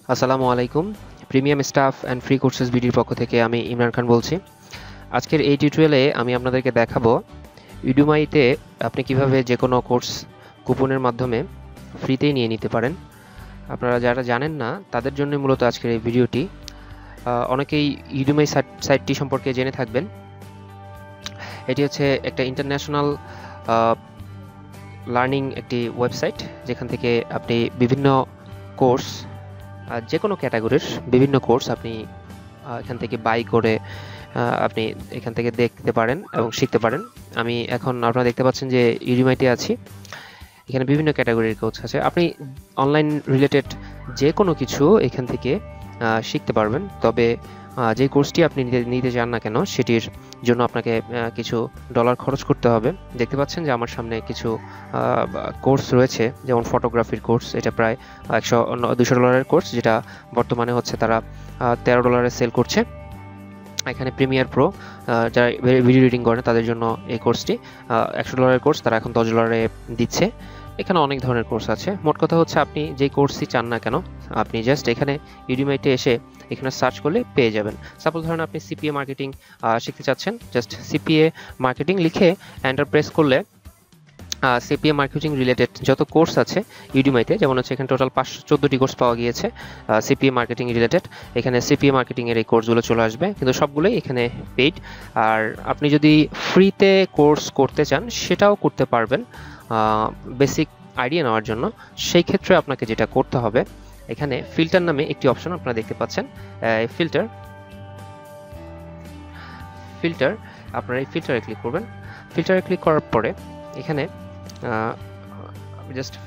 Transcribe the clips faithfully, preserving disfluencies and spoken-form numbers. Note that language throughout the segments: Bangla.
আসসালামু আলাইকুম। Premium stuff and free courses বিডির পক্ষ থেকে আমি ইমরান খান বলছি। আজকের এই টিউটোরিয়ালে আমি আপনাদেরকে দেখাবো ইউডুমাইতে আপনি কিভাবে যে কোনো কোর্স কুপনের মাধ্যমে ফ্রিতেই নিয়ে নিতে পারেন। আপনারা যারা জানেন না তাদের জন্য মূলত আজকের এই ভিডিওটি। অনেকেই ইউডুমাই সাইটটি সম্পর্কে জেনে থাকবেন। এটি হচ্ছে একটা ইন্টারন্যাশনাল লার্নিং একটি ওয়েবসাইট, যেখান থেকে আপনি বিভিন্ন কোর্স, যে কোনো ক্যাটাগরির বিভিন্ন কোর্স আপনি এখান থেকে বাই করে আপনি এখান থেকে দেখতে পারেন এবং শিখতে পারেন। আমি এখন আপনারা দেখতে পাচ্ছেন যে ইউডুমাইতে আছি। এখানে বিভিন্ন ক্যাটাগরির কোর্স আছে। আপনি অনলাইন রিলেটেড যে কোনো কিছু এখান থেকে শিখতে পারবেন। তবে যে কোর্সটি আপনি নিতে নিতে চান না কেন, সেটির জন্য আপনাকে কিছু ডলার খরচ করতে হবে। দেখতে পাচ্ছেন যে আমার সামনে কিছু কোর্স রয়েছে, যেমন ফটোগ্রাফির কোর্স। এটা প্রায় একশো দুশো ডলারের কোর্স, যেটা বর্তমানে হচ্ছে তারা তেরো ডলারে সেল করছে। এখানে প্রিমিয়ার প্রো, যারা ভিডিও এডিটিং করেন তাদের জন্য এই কোর্সটি একশো ডলারের কোর্স, তারা এখন দশ ডলারে দিচ্ছে। এখানে অনেক ধরনের কোর্স আছে। মোট কথা হচ্ছে আপনি যে কোর্সই চান না কেন, আপনি জাস্ট এখানে ইউডুমাইতে এসে এখানে সার্চ করলে পেয়ে যাবেন। সাপোজ ধরেন আপনি সিপিএ মার্কেটিং শিখতে চাচ্ছেন, জাস্ট সিপিএ মার্কেটিং লিখে এন্টার প্রেস করলে সিপিএ মার্কেটিং রিলেটেড যত কোর্স আছে ইউডুমাইতে, যেমন হচ্ছে এখানে টোটাল পাঁচশো চোদ্দোটি কোর্স পাওয়া গিয়েছে সিপিএ মার্কেটিং রিলেটেড। এখানে সিপিএ মার্কেটিংয়ের এই কোর্সগুলো চলে আসবে, কিন্তু সবগুলোই এখানে পেইড। আর আপনি যদি ফ্রিতে কোর্স করতে চান সেটাও করতে পারবেন বেসিক আইডিয়া নেওয়ার জন্য। সেই ক্ষেত্রে আপনাকে যেটা করতে হবে, এখানে ফিল্টার নামে একটি অপশন আপনারা দেখতে পাচ্ছেন। ফিল্টার ফিল্টার আপনারা এই ফিল্টারে ক্লিক করবেন। ফিল্টারে ক্লিক করার পরে এখানে জাস্ট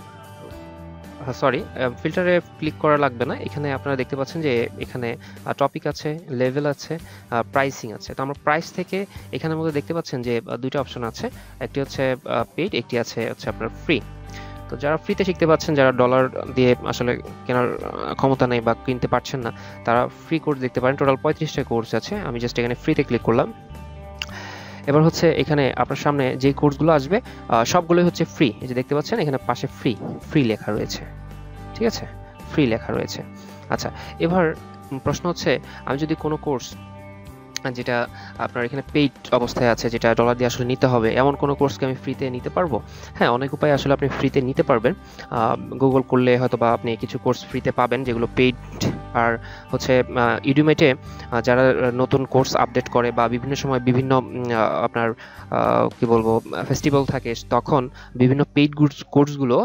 সরি ফিল্টারে ক্লিক করা লাগবে না। এখানে আপনারা দেখতে পাচ্ছেন যে এখানে টপিক আছে, লেভেল আছে, প্রাইসিং আছে। তো আমরা প্রাইস থেকে এখানের মধ্যে দেখতে পাচ্ছেন যে দুইটা অপশন আছে, একটি হচ্ছে পেইড, একটি আছে হচ্ছে আপনার ফ্রি। তো যারা ফ্রিতে শিখতে পাচ্ছেন, যারা ডলার দিয়ে আসলে কেনার ক্ষমতা নেই বা কিনতে পারছেন না, তারা ফ্রি কোর্স দেখতে পারেন। টোটাল পঁয়ত্রিশটা কোর্স আছে। আমি জাস্ট এখানে ফ্রিতে ক্লিক করলাম। এবার হচ্ছে এখানে আপনার সামনে যে কোর্সগুলো আসবে সবগুলোই হচ্ছে ফ্রি। এই যে দেখতে পাচ্ছেন এখানে পাশে ফ্রি ফ্রি লেখা রয়েছে, ঠিক আছে, ফ্রি লেখা রয়েছে। আচ্ছা, এবার প্রশ্ন হচ্ছে, আমি যদি কোনো কোর্স যেটা আপনার এখানে পেইড অবস্থায় আছে, যেটা ডলার দিয়ে আসলে নিতে হবে, এমন কোনো কোর্সকে আমি ফ্রিতে নিতে পারবো? হ্যাঁ, অনেক উপায় আসলে আপনি ফ্রিতে নিতে পারবেন। গুগল করলে হয়তো বা আপনি কিছু কোর্স ফ্রিতে পাবেন যেগুলো পেইড। আর হচ্ছে ইউডুমাইতে যারা নতুন কোর্স আপডেট করে বা বিভিন্ন সময় বিভিন্ন আপনার কি বলবো ফেস্টিভ্যাল থাকে, তখন বিভিন্ন পেইড কোর্সগুলো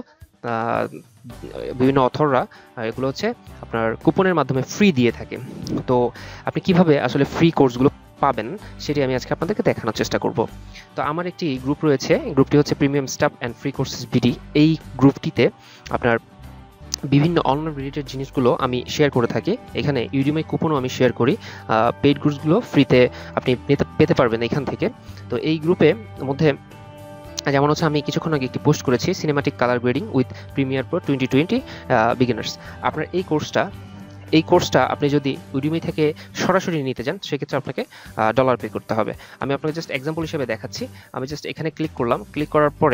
বিভিন্ন অথররা এগুলো হচ্ছে আপনার কুপনের মাধ্যমে ফ্রি দিয়ে থাকে। তো আপনি কিভাবে আসলে ফ্রি কোর্সগুলো পাবেন সেটি আমি আজকে আপনাদেরকে দেখানোর চেষ্টা করব। তো আমার একটি গ্রুপ রয়েছে, গ্রুপটি হচ্ছে premium stuff and free courses BD. এই গ্রুপটিতে আপনার বিভিন্ন অনলাইন রিলেটেড জিনিসগুলো আমি শেয়ার করে থাকি। এখানে ইউডুমাই কুপনও আমি শেয়ার করি। পেইড কোর্সগুলো ফ্রিতে আপনি পেতে পারবেন এখান থেকে। তো এই গ্রুপের মধ্যে যেমন হচ্ছে আমি কিছুক্ষণ আগে একটি পোস্ট করেছি, cinematic colour grading with Premiere Pro twenty twenty beginners. আপনার এই কোর্সটা এই কোর্সটা আপনি যদি ইউডুমাই থেকে সরাসরি নিতে চান, সেক্ষেত্রে আপনাকে ডলার পে করতে হবে। আমি আপনাকে জাস্ট এক্সাম্পল হিসেবে দেখাচ্ছি। আমি জাস্ট এখানে ক্লিক করলাম। ক্লিক করার পরে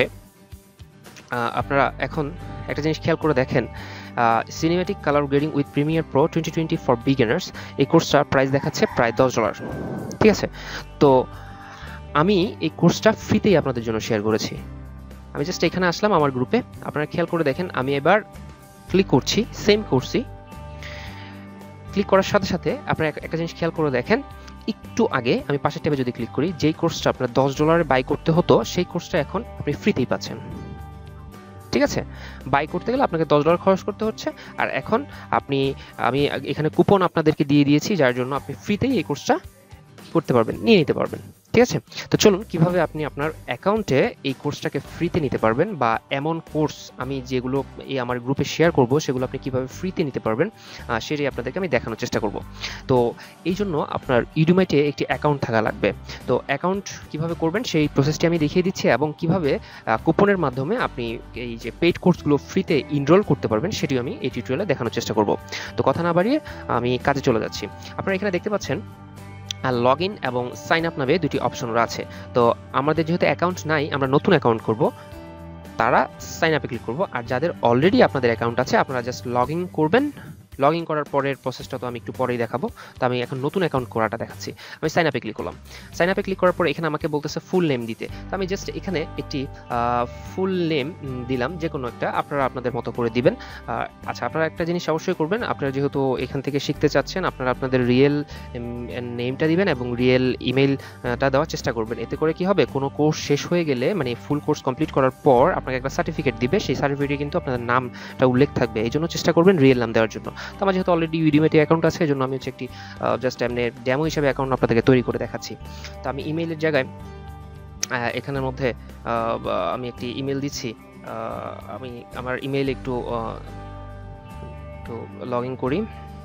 আপনারা এখন একটা জিনিস খেয়াল করে দেখেন, cinematic colour grading with Premiere Pro twenty twenty for beginners, এই কোর্সটার প্রাইস দেখাচ্ছে প্রায় দশ ডলার, ঠিক আছে। তো আমি এই কোর্সটা ফ্রিতেই আপনাদের জন্য শেয়ার করেছি। আমি জাস্ট এখানে আসলাম আমার গ্রুপে। আপনারা খেয়াল করে দেখেন, আমি এবার ক্লিক করছি সেম কোর্সই। ক্লিক করার সাথে সাথে আপনারা একটা জিনিস খেয়াল করে দেখেন, একটু আগে আমি পাশের ট্যাবে যদি ক্লিক করি, যেই কোর্সটা আপনার দশ ডলারে বাই করতে হতো, সেই কোর্সটা এখন আপনি ফ্রিতেই পাচ্ছেন, ঠিক আছে। বাই করতে গেলে আপনাকে দশ ডলার খরচ করতে হচ্ছে, আর এখন আপনি আমি এখানে কুপন আপনাদেরকে দিয়ে দিয়েছি, যার জন্য আপনি ফ্রিতেই এই কোর্সটা করতে পারবেন, নিয়ে নিতে পারবেন, ঠিক আছে। তো চলুন কিভাবে আপনি আপনার অ্যাকাউন্টে এই কোর্সটাকে ফ্রিতে নিতে পারবেন, বা এমন কোর্স আমি যেগুলো এই আমার গ্রুপে শেয়ার করব সেগুলো আপনি কিভাবে ফ্রিতে নিতে পারবেন সেটাই আপনাদেরকে আমি দেখানোর চেষ্টা করব। তো এই জন্য আপনার ইউডুমাইতে একটি অ্যাকাউন্ট থাকা লাগবে। তো অ্যাকাউন্ট কিভাবে করবেন সেই প্রসেসটি আমি দেখিয়ে দিচ্ছি, এবং কিভাবে কুপনের মাধ্যমে আপনি এই যে পেইড কোর্সগুলো ফ্রিতে ইনরোল করতে পারবেন সেটিও আমি এই টিউটোরিয়ালে দেখানোর চেষ্টা করব। তো কথা না বাড়িয়ে আমি কাজে চলে যাচ্ছি। আপনারা এখানে দেখতে পাচ্ছেন লগ ইন এবং সাইন আপ নামে দুটি অপশন আছে। তো আমাদের যেহেতু অ্যাকাউন্ট নাই, আমরা নতুন অ্যাকাউন্ট করব, তারা সাইন আপে ক্লিক করব। আর যাদের অলরেডি আপনাদের অ্যাকাউন্ট আছে, আপনারা জাস্ট লগ ইন করবেন, লগ ইন করার পরের প্রসেসটা তো আমি একটু পরেই দেখাবো। তো আমি এখন নতুন অ্যাকাউন্ট করাটা দেখাচ্ছি। আমি সাইন আপে ক্লিক করলাম। সাইন আপে ক্লিক করার পরে এখানে আমাকে বলতেছে ফুল নেম দিতে। তো আমি জাস্ট এখানে একটি ফুল নেম দিলাম, যে কোনো একটা, আপনারা আপনাদের মতো করে দিবেন। আচ্ছা, আপনারা একটা জিনিস অবশ্যই করবেন, আপনারা যেহেতু এখান থেকে শিখতে চাচ্ছেন, আপনারা আপনাদের রিয়েল নেমটা দিবেন এবং রিয়েল ইমেলটা দেওয়ার চেষ্টা করবেন। এতে করে কি হবে, কোনো কোর্স শেষ হয়ে গেলে, মানে ফুল কোর্স কমপ্লিট করার পর আপনাকে একটা সার্টিফিকেট দিবে, সেই সার্টিফিকেটে কিন্তু আপনাদের নামটা উল্লেখ থাকবে। এই জন্য চেষ্টা করবেন রিয়েল নাম দেওয়ার জন্য। তো আমার যেহেতু অলরেডি ইউডিমেটে অ্যাকাউন্ট আছে, এই জন্য আমি হচ্ছে একটি জাস্ট এমনি ডেমো হিসেবে অ্যাকাউন্ট আপনাদেরকে তৈরি করে দেখাচ্ছি। তো আমি ইমেইলের জায়গায় এখানের মধ্যে আমি একটি ইমেল দিচ্ছি। আমি আমার ইমেইল একটু একটু লগ ইন করি।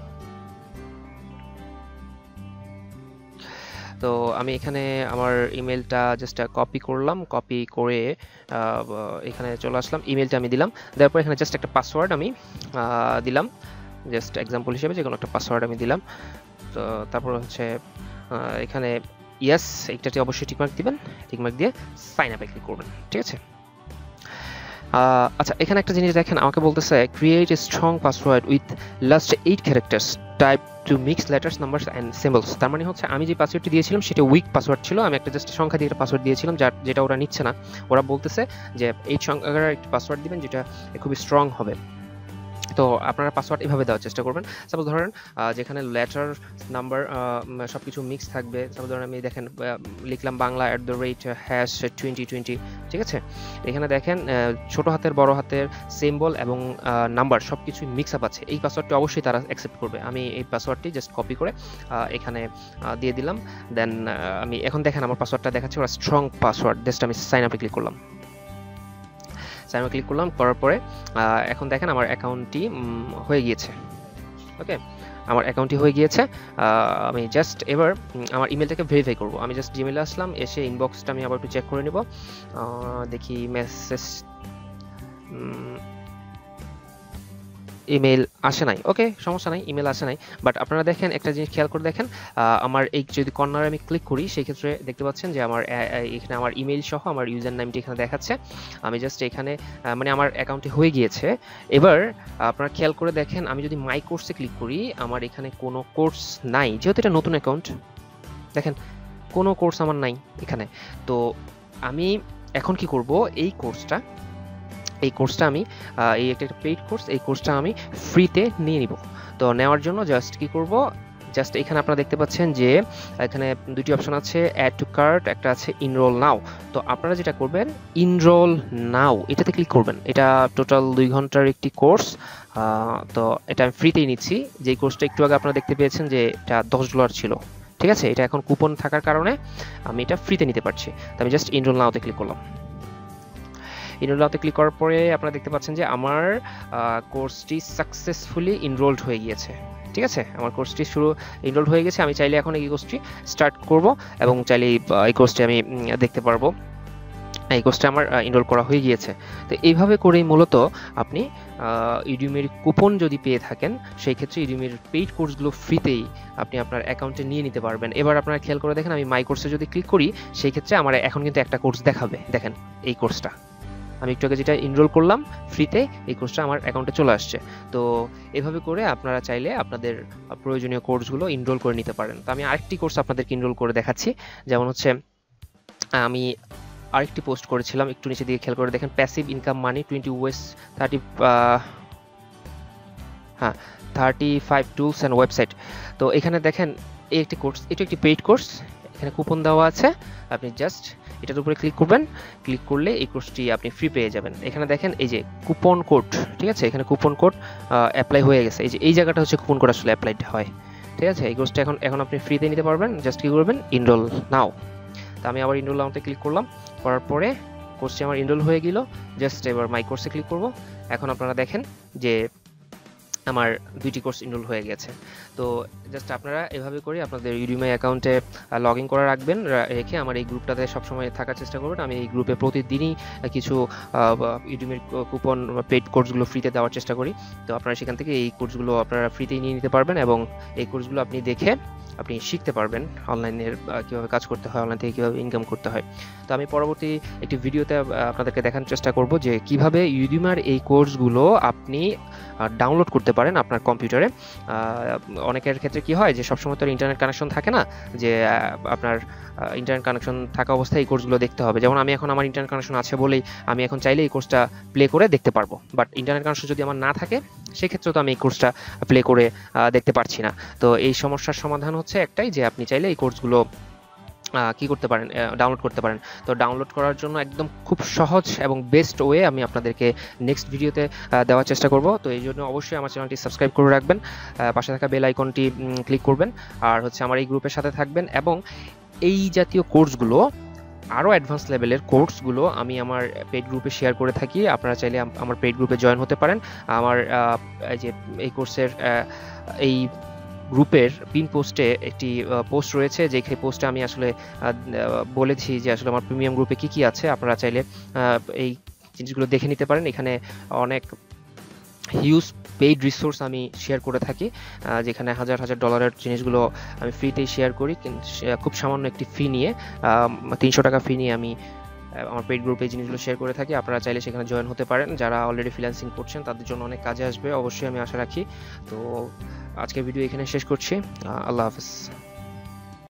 তো আমি এখানে আমার ইমেলটা জাস্ট কপি করলাম, কপি করে এখানে চলে আসলাম, ইমেলটা আমি দিলাম। তারপর এখানে জাস্ট একটা পাসওয়ার্ড আমি দিলাম, জাস্ট এক্সাম্পল হিসেবে যে কোনো একটা পাসওয়ার্ড আমি দিলাম। তো তারপর হচ্ছে এখানে ইয়েস, এইটাতে অবশ্যই টিকমার্ক দিবেন, টিকমার্ক দিয়ে সাইন আপে ক্লিক করবেন, ঠিক আছে। আচ্ছা, এখানে একটা জিনিস দেখেন, আমাকে বলতেছে create a strong password with last eight characters type to mix letters, numbers and symbols. তার মানে হচ্ছে আমি যে পাসওয়ার্ডটি দিয়েছিলাম সেটা উইক পাসওয়ার্ড ছিল। আমি একটা জাস্ট সংখ্যা দিয়ে একটা পাসওয়ার্ড দিয়েছিলাম, যার যেটা ওরা নিচ্ছে না। ওরা বলতেছে যে এই সংখ্যার একটা পাসওয়ার্ড দিবেন যেটা খুবই স্ট্রং হবে। তো আপনারা পাসওয়ার্ড এভাবে দেওয়ার চেষ্টা করবেন। সাপোজ ধরেন যেখানে লেটার, নাম্বার সব কিছু মিক্স থাকবে। সাপোজ ধরেন আমি দেখেন লিখলাম Bangla at the rate hash twenty twenty, ঠিক আছে। এখানে দেখেন ছোট হাতের, বড় হাতের, সিম্বল এবং নাম্বার সব কিছু মিক্স আপ আছে। এই পাসওয়ার্ডটি অবশ্যই তারা অ্যাকসেপ্ট করবে। আমি এই পাসওয়ার্ডটি জাস্ট কপি করে এখানে দিয়ে দিলাম। দেন আমি এখন দেখেন আমার পাসওয়ার্ডটা দেখাচ্ছে ওরা স্ট্রং পাসওয়ার্ড। জাস্ট আমি সাইন আপে ক্লিক করলাম, সাইন ক্লিক করলাম করার পরে এখন দেখেন আমার অ্যাকাউন্টটি হয়ে গিয়েছে। ওকে, আমার অ্যাকাউন্টটি হয়ে গিয়েছে। আমি জাস্ট এবার আমার ইমেলটাকে ভেরিফাই করব। আমি জাস্ট জিমেলে আসলাম, এসে ইনবক্সটা আমি আবার একটু চেক করে নেব, দেখি মেসেজ, ইমেল আসে নাই। ওকে, সমস্যা নাই, ইমেল আসে নাই। বাট আপনারা দেখেন একটা জিনিস খেয়াল করে দেখেন, আমার এই যদি কর্নারে আমি ক্লিক করি সেই ক্ষেত্রে দেখতে পাচ্ছেন যে আমার এখানে আমার ইমেল সহ আমার ইউজার নেমটি এখানে দেখাচ্ছে। আমি জাস্ট এখানে মানে আমার অ্যাকাউন্টটি হয়ে গিয়েছে। এবার আপনারা খেয়াল করে দেখেন, আমি যদি মাই কোর্সে ক্লিক করি আমার এখানে কোনো কোর্স নাই, যেহেতু এটা নতুন অ্যাকাউন্ট। দেখেন কোনো কোর্স আমার নাই এখানে। তো আমি এখন কি করব, এই কোর্সটা এই কোর্সটা আমি এই একটা পেইড কোর্স, এই কোর্সটা আমি ফ্রিতে নিয়ে নিব। তো নেওয়ার জন্য জাস্ট কি করব, জাস্ট এখানে আপনারা দেখতে পাচ্ছেন যে এখানে দুটি অপশন আছে, অ্যাড টু কার্ট, একটা আছে ইনরোল নাও। তো আপনারা যেটা করবেন, ইনরোল নাও এটাতে ক্লিক করবেন। এটা টোটাল দুই ঘন্টার একটি কোর্স। তো এটা আমি ফ্রিতেই নিচ্ছি। যেই কোর্সটা একটু আগে আপনারা দেখতে পেয়েছেন যে এটা দশ ডলার ছিল, ঠিক আছে। এটা এখন কুপন থাকার কারণে আমি এটা ফ্রিতে নিতে পারছি। তো আমি জাস্ট ইনরোল নাওতে ক্লিক করলাম। ইনরোল নাওতে ক্লিক করার পরে আপনারা দেখতে পাচ্ছেন যে আমার কোর্সটি সাকসেসফুলি ইনরোলড হয়ে গিয়েছে, ঠিক আছে। আমার কোর্সটি শুরু ইনরোলড হয়ে গেছে। আমি চাইলে এখন এই কোর্সটি স্টার্ট করব এবং চাইলে এই কোর্সটি আমি দেখতে পারবো। এই কোর্সটা আমার ইনরোল করা হয়ে গিয়েছে। তো এইভাবে করেই মূলত আপনি ইউডিমির কুপন যদি পেয়ে থাকেন, সেই ক্ষেত্রে ইউডিমির পেইড কোর্সগুলো ফ্রিতেই আপনি আপনার অ্যাকাউন্টে নিয়ে নিতে পারবেন। এবার আপনারা খেয়াল করে দেখেন, আমি মাই কোর্সে যদি ক্লিক করি সেই ক্ষেত্রে আমার এখন কিন্তু একটা কোর্স দেখাবে। দেখেন এই কোর্সটা আমি একটু আগে যেটা ইনরোল করলাম ফ্রিতে, এই কোর্সটা আমার অ্যাকাউন্টে চলে আসছে। তো এভাবে করে আপনারা চাইলে আপনাদের প্রয়োজনীয় কোর্সগুলো ইনরোল করে নিতে পারেন। তো আমি আরেকটি কোর্স আপনাদেরকে ইনরোল করে দেখাচ্ছি। যেমন হচ্ছে আমি আরেকটি পোস্ট করেছিলাম, একটু নিচে দিয়ে খেয়াল করে দেখেন, passive income money twenty ways thirty হ্যাঁ thirty five tools and website. তো এখানে দেখেন এই একটি কোর্স, এটা একটি পেইড কোর্স, এখানে কুপন দেওয়া আছে। আপনি জাস্ট এটার উপরে ক্লিক করবেন, ক্লিক করলে এই কোর্সটি আপনি ফ্রি পেয়ে যাবেন। এখানে দেখেন এই যে কুপন কোড, ঠিক আছে, এখানে কুপন কোড অ্যাপ্লাই হয়ে গেছে। এই যে এই জায়গাটা হচ্ছে কুপন কোড আসলে অ্যাপ্লাইড হয়, ঠিক আছে। এই কোর্সটা এখন এখন আপনি ফ্রিতে নিতে পারবেন। জাস্ট কি করবেন, ইনরোল নাও। তো আমি আবার ইনরোল নাওতে ক্লিক করলাম, করার পরে কোর্সটি আমার ইনরোল হয়ে গেল। জাস্ট এবার মাই কোর্সে ক্লিক করব। এখন আপনারা দেখেন যে আমার দুইটি কোর্স ইনরোল হয়ে গেছে। তো জাস্ট আপনারা এভাবে করে আপনাদের ইউডিমি অ্যাকাউন্টে লগ ইন করে রাখবেন, রেখে আমার এই গ্রুপটাতে সবসময় থাকার চেষ্টা করবেন। আমি এই গ্রুপে প্রতিদিনই কিছু ইউডিমির কুপন পেইড কোর্সগুলো ফ্রিতে দেওয়ার চেষ্টা করি। তো আপনারা সেখান থেকে এই কোর্সগুলো আপনারা ফ্রিতেই নিয়ে নিতে পারবেন এবং এই কোর্সগুলো আপনি দেখে আপনি শিখতে পারবেন অনলাইনের কীভাবে কাজ করতে হয়, অনলাইন থেকে কীভাবে ইনকাম করতে হয়। তো আমি পরবর্তী একটি ভিডিওতে আপনাদেরকে দেখানোর চেষ্টা করব যে কিভাবে ইউডিমার এই কোর্সগুলো আপনি ডাউনলোড করতে পারেন আপনার কম্পিউটারে। অনেকের ক্ষেত্রে কি হয় যে সবসময় তো ইন্টারনেট কানেকশন থাকে না, যে আপনার ইন্টারনেট কানেকশন থাকা অবস্থায় এই কোর্সগুলো দেখতে হবে। যেমন আমি এখন আমার ইন্টারনেট কানেকশন আছে বলেই আমি এখন চাইলে এই কোর্সটা প্লে করে দেখতে পারবো, বাট ইন্টারনেট কানেকশন যদি আমার না থাকে সেক্ষেত্রে তো আমি এই কোর্সটা প্লে করে দেখতে পারছি না। তো এই সমস্যার সমাধান হচ্ছে একটাই, যে আপনি চাইলে এই কোর্সগুলো কি করতে পারেন, ডাউনলোড করতে পারেন। তো ডাউনলোড করার জন্য একদম খুব সহজ এবং বেস্ট ওয়ে আমি আপনাদেরকে নেক্সট ভিডিওতে দেওয়ার চেষ্টা করব। তো এই জন্য অবশ্যই আমার চ্যানেলটি সাবস্ক্রাইব করে রাখবেন, পাশে থাকা বেল আইকনটি ক্লিক করবেন, আর হচ্ছে আমার এই গ্রুপের সাথে থাকবেন। এবং এই জাতীয় কোর্সগুলো, আরও অ্যাডভান্স লেভেলের কোর্সগুলো আমি আমার পেইড গ্রুপে শেয়ার করে থাকি। আপনারা চাইলে আমার পেইড গ্রুপে জয়েন হতে পারেন। আমার এই যে এই কোর্সের এই গ্রুপের পিন পোস্টে একটি পোস্ট রয়েছে, যে পোস্টে আমি আসলে বলেছি যে আসলে আমার প্রিমিয়াম গ্রুপে কি কি আছে। আপনারা চাইলে এই জিনিসগুলো দেখে নিতে পারেন। এখানে অনেক হিউজ পেইড রিসোর্স আমি শেয়ার করে থাকি, যেখানে হাজার হাজার ডলারের জিনিসগুলো আমি ফ্রিতেই শেয়ার করি, কিন্তু খুব সামান্য একটি ফি নিয়ে, তিনশো টাকা ফি নিয়ে আমি আমার পেইড গ্রুপে জিনিসগুলো শেয়ার করে থাকি। আপনারা চাইলে সেখানে জয়েন হতে পারেন। যারা অলরেডি ফ্রিল্যান্সিং করছেন তাদের জন্য অনেক কাজে আসবে, অবশ্যই আমি আশা রাখি। তো আজকের ভিডিও এখানে শেষ করছি। আল্লাহ হাফেজ।